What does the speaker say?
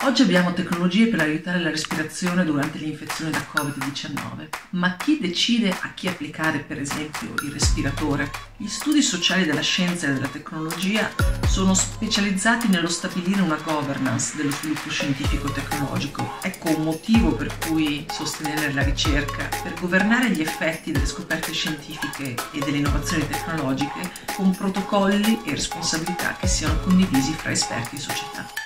Oggi abbiamo tecnologie per aiutare la respirazione durante l'infezione da Covid-19, ma chi decide a chi applicare, per esempio, il respiratore? Gli studi sociali della scienza e della tecnologia sono specializzati nello stabilire una governance dello sviluppo scientifico-tecnologico. Ecco un motivo per cui sostenere la ricerca, per governare gli effetti delle scoperte scientifiche e delle innovazioni tecnologiche con protocolli e responsabilità che siano condivisi fra esperti e società.